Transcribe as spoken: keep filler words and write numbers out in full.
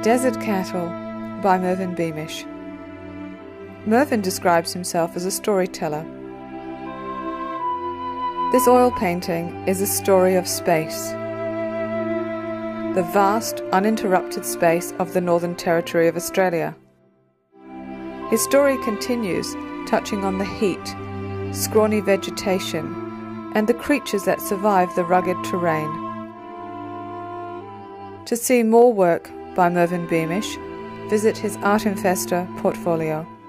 Desert Cattle by Mervyn Beamish. Mervyn describes himself as a storyteller. This oil painting is a story of space, the vast, uninterrupted space of the Northern Territory of Australia. His story continues, touching on the heat, scrawny vegetation, and the creatures that survive the rugged terrain. To see more work by Mervyn Beamish, visit his Artinvesta portfolio.